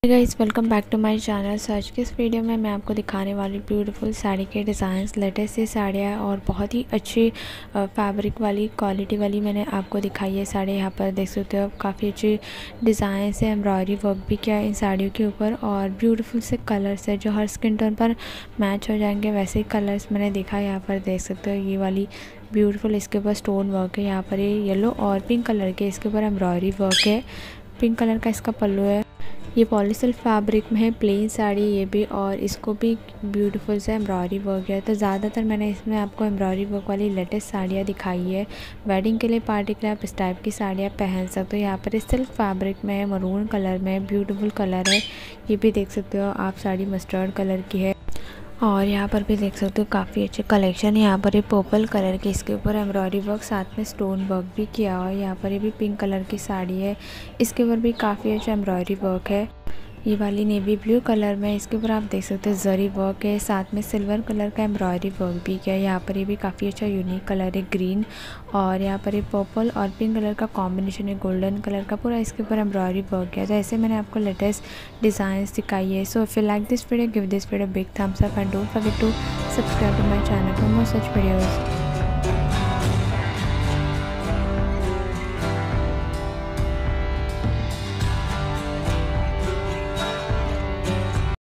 Guys welcome back to my channel. So आज के इस वीडियो में मैं आपको दिखाने वाली ब्यूटीफुल साड़ी के डिज़ाइंस, लेटेस्ट सी साड़ियाँ और बहुत ही अच्छी फैब्रिक वाली क्वालिटी वाली मैंने आपको दिखाई है साड़ी। यहाँ पर देख सकते हो आप, काफ़ी अच्छी डिज़ाइंस है, एम्ब्रॉयडरी वर्क भी किया है इन साड़ियों के ऊपर और ब्यूटीफुल से कलर्स है जो हर स्किन टोन पर मैच हो जाएंगे, वैसे ही कलर्स मैंने देखा है। यहाँ पर देख सकते हो ये वाली ब्यूटीफुल, इसके ऊपर स्टोन वर्क है। यहाँ पर ये येलो और पिंक कलर के इसके ऊपर एम्ब्रॉयडरी वर्क है। पिंक कलर का इसका पल्लू है। ये पॉलीसिल्क फैब्रिक में है, प्लेन साड़ी ये भी, और इसको भी ब्यूटीफुल से एम्ब्रॉयडरी वर्क है। तो ज़्यादातर मैंने इसमें आपको एम्ब्रॉयडरी वर्क वाली लेटेस्ट साड़ियाँ दिखाई है। वेडिंग के लिए, पार्टी के लिए आप इस टाइप की साड़ियाँ पहन सकते हो। यहाँ पर सिल्क फैब्रिक में है, मरून कलर में ब्यूटीफुल कलर है। ये भी देख सकते हो आप, साड़ी मस्टर्ड कलर की है। और यहाँ पर भी देख सकते हो काफ़ी अच्छे कलेक्शन है। यहाँ पर ये पर्पल कलर की, इसके ऊपर एम्ब्रॉयडरी वर्क साथ में स्टोन वर्क भी किया हुआ है। यहाँ पर ये भी पिंक कलर की साड़ी है, इसके ऊपर भी काफ़ी अच्छा एम्ब्रॉयडरी वर्क है। ये वाली नेवी ब्लू कलर में, इसके ऊपर आप देख सकते हो जरी वर्क है, साथ में सिल्वर कलर का एम्ब्रॉयडरी वर्क भी किया है। यहाँ पर ये भी काफ़ी अच्छा यूनिक कलर है, ग्रीन, और यहाँ पर ये पर्पल और पिंक कलर का कॉम्बिनेशन है, गोल्डन कलर का पूरा इसके ऊपर एम्ब्रॉयडरी वर्क किया है। तो ऐसे मैंने आपको लेटेस्ट डिज़ाइंस दिखाई है। So if you like this video, give this video big thumbs up and don't forget to subscribe to my channel for more such videos.